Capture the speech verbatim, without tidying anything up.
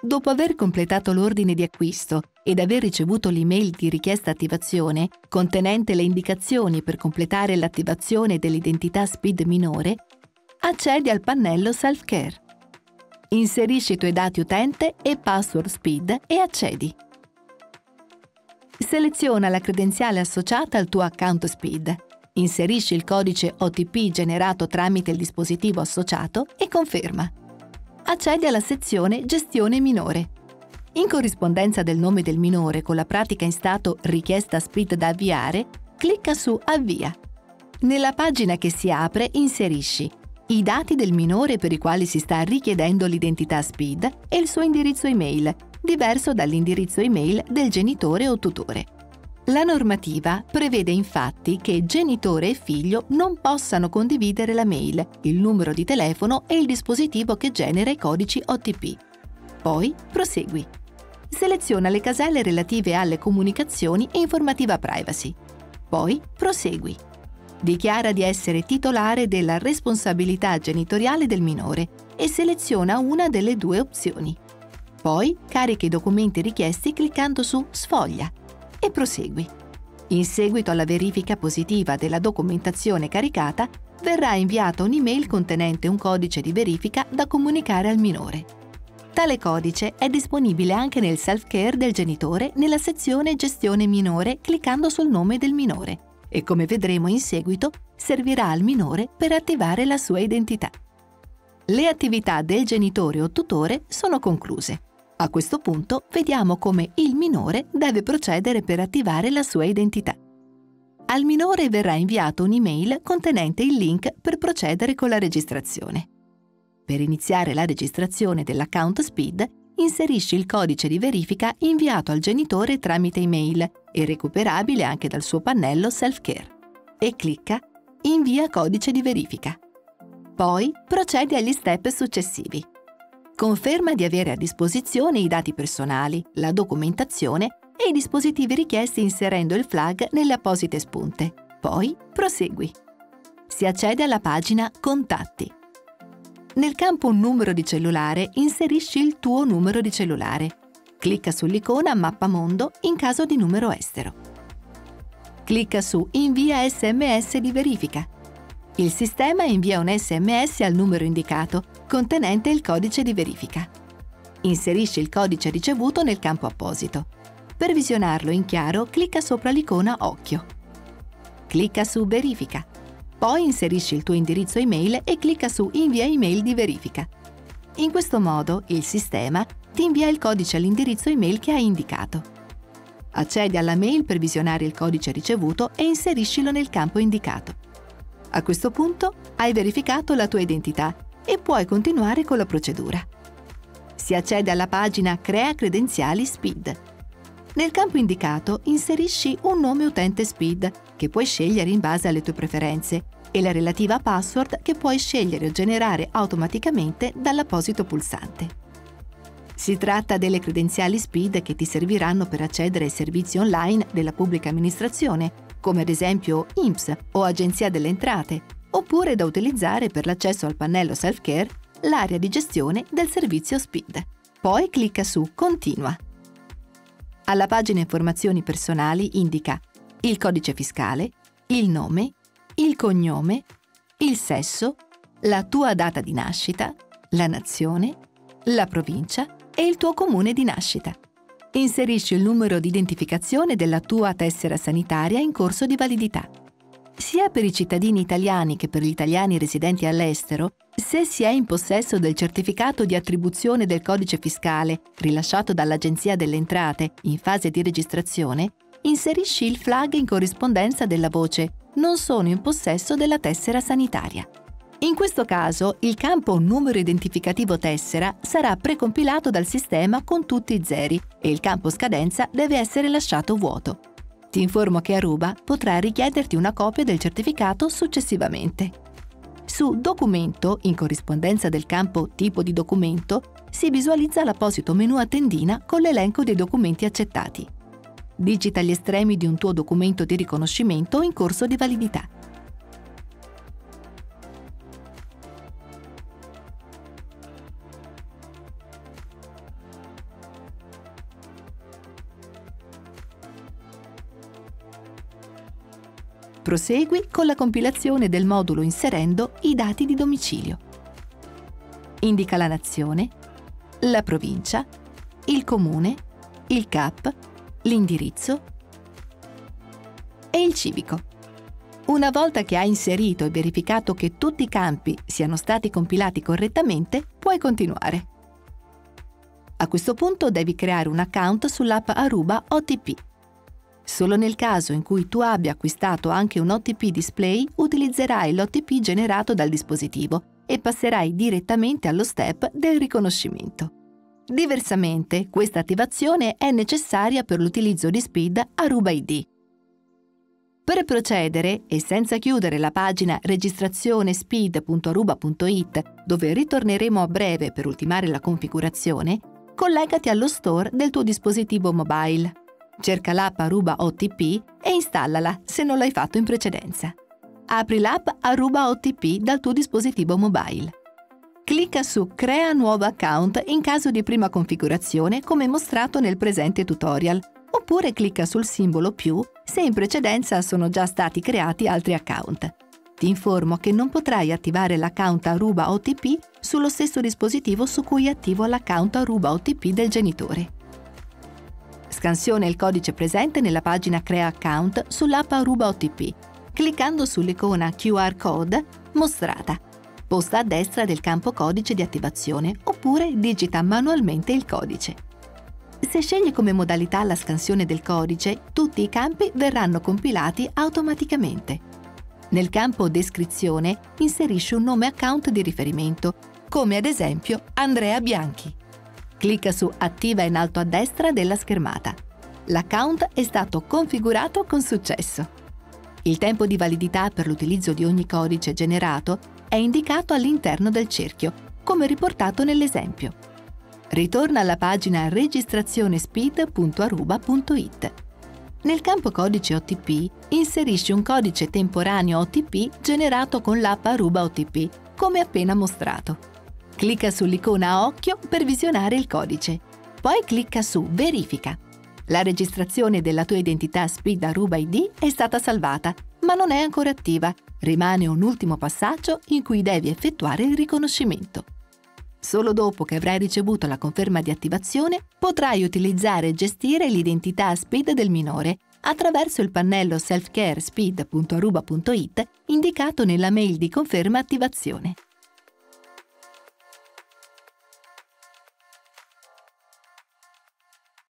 Dopo aver completato l'ordine di acquisto ed aver ricevuto l'email di richiesta attivazione contenente le indicazioni per completare l'attivazione dell'identità S P I D minore, accedi al pannello Self-Care. Inserisci i tuoi dati utente e password S P I D e accedi. Seleziona la credenziale associata al tuo account S P I D. Inserisci il codice O T P generato tramite il dispositivo associato e conferma. Accedi alla sezione Gestione minore. In corrispondenza del nome del minore con la pratica in stato Richiesta S P I D da avviare, clicca su Avvia. Nella pagina che si apre inserisci i dati del minore per i quali si sta richiedendo l'identità S P I D e il suo indirizzo email, diverso dall'indirizzo email del genitore o tutore. La normativa prevede infatti che genitore e figlio non possano condividere la mail, il numero di telefono e il dispositivo che genera i codici O T P. Poi prosegui. Seleziona le caselle relative alle comunicazioni e informativa privacy. Poi prosegui. Dichiara di essere titolare della responsabilità genitoriale del minore e seleziona una delle due opzioni. Poi carica i documenti richiesti cliccando su Sfoglia e prosegui. In seguito alla verifica positiva della documentazione caricata, verrà inviata un'email contenente un codice di verifica da comunicare al minore. Tale codice è disponibile anche nel self-care del genitore nella sezione Gestione minore cliccando sul nome del minore e, come vedremo in seguito, servirà al minore per attivare la sua identità. Le attività del genitore o tutore sono concluse. A questo punto vediamo come il minore deve procedere per attivare la sua identità. Al minore verrà inviato un'email contenente il link per procedere con la registrazione. Per iniziare la registrazione dell'account S P I D, inserisci il codice di verifica inviato al genitore tramite email e recuperabile anche dal suo pannello Self-Care e clicca Invia codice di verifica. Poi procedi agli step successivi. Conferma di avere a disposizione i dati personali, la documentazione e i dispositivi richiesti inserendo il flag nelle apposite spunte. Poi prosegui. Si accede alla pagina Contatti. Nel campo Numero di cellulare inserisci il tuo numero di cellulare. Clicca sull'icona Mappamondo in caso di numero estero. Clicca su Invia S M S di verifica. Il sistema invia un S M S al numero indicato, contenente il codice di verifica. Inserisci il codice ricevuto nel campo apposito. Per visionarlo in chiaro, clicca sopra l'icona Occhio. Clicca su Verifica. Poi inserisci il tuo indirizzo email e clicca su Invia email di verifica. In questo modo, il sistema ti invia il codice all'indirizzo email che hai indicato. Accedi alla mail per visionare il codice ricevuto e inseriscilo nel campo indicato. A questo punto hai verificato la tua identità e puoi continuare con la procedura. Si accede alla pagina Crea credenziali S P I D. Nel campo indicato inserisci un nome utente S P I D che puoi scegliere in base alle tue preferenze e la relativa password che puoi scegliere o generare automaticamente dall'apposito pulsante. Si tratta delle credenziali S P I D che ti serviranno per accedere ai servizi online della pubblica amministrazione, come ad esempio I N P S o Agenzia delle Entrate, oppure da utilizzare per l'accesso al pannello Self-Care, l'area di gestione del servizio S P I D. Poi clicca su Continua. Alla pagina Informazioni personali indica il codice fiscale, il nome, il cognome, il sesso, la tua data di nascita, la nazione, la provincia e il tuo comune di nascita. Inserisci il numero di identificazione della tua tessera sanitaria in corso di validità. Sia per i cittadini italiani che per gli italiani residenti all'estero, se si è in possesso del certificato di attribuzione del codice fiscale rilasciato dall'Agenzia delle Entrate in fase di registrazione, inserisci il flag in corrispondenza della voce «Non sono in possesso della tessera sanitaria». In questo caso, il campo numero identificativo tessera sarà precompilato dal sistema con tutti i zeri e il campo scadenza deve essere lasciato vuoto. Ti informo che Aruba potrà richiederti una copia del certificato successivamente. Su Documento, in corrispondenza del campo Tipo di documento, si visualizza l'apposito menu a tendina con l'elenco dei documenti accettati. Digita gli estremi di un tuo documento di riconoscimento in corso di validità. Prosegui con la compilazione del modulo inserendo i dati di domicilio. Indica la nazione, la provincia, il comune, il C A P, l'indirizzo e il civico. Una volta che hai inserito e verificato che tutti i campi siano stati compilati correttamente, puoi continuare. A questo punto devi creare un account sull'app Aruba O T P. Solo nel caso in cui tu abbia acquistato anche un O T P display, utilizzerai l'O T P generato dal dispositivo e passerai direttamente allo step del riconoscimento. Diversamente, questa attivazione è necessaria per l'utilizzo di Speed Aruba I D. Per procedere, e senza chiudere la pagina registrazione speed punto aruba punto it, dove ritorneremo a breve per ultimare la configurazione, collegati allo store del tuo dispositivo mobile. Cerca l'app Aruba O T P e installala se non l'hai fatto in precedenza. Apri l'app Aruba O T P dal tuo dispositivo mobile. Clicca su Crea nuovo account in caso di prima configurazione come mostrato nel presente tutorial, oppure clicca sul simbolo più se in precedenza sono già stati creati altri account. Ti informo che non potrai attivare l'account Aruba O T P sullo stesso dispositivo su cui è attivo l'account Aruba O T P del genitore. Scansiona il codice presente nella pagina Crea account sull'app Aruba O T P, cliccando sull'icona Q R code mostrata. Posta a destra del campo codice di attivazione oppure digita manualmente il codice. Se scegli come modalità la scansione del codice, tutti i campi verranno compilati automaticamente. Nel campo Descrizione inserisci un nome account di riferimento, come ad esempio Andrea Bianchi. Clicca su Attiva in alto a destra della schermata. L'account è stato configurato con successo. Il tempo di validità per l'utilizzo di ogni codice generato è indicato all'interno del cerchio, come riportato nell'esempio. Ritorna alla pagina registrazione speed punto aruba punto it. Nel campo codice O T P inserisci un codice temporaneo O T P generato con l'app Aruba O T P, come appena mostrato. Clicca sull'icona a occhio per visionare il codice. Poi clicca su Verifica. La registrazione della tua identità Speed Aruba I D è stata salvata, ma non è ancora attiva. Rimane un ultimo passaggio in cui devi effettuare il riconoscimento. Solo dopo che avrai ricevuto la conferma di attivazione, potrai utilizzare e gestire l'identità Speed del minore attraverso il pannello self-care speed punto aruba punto it indicato nella mail di conferma attivazione.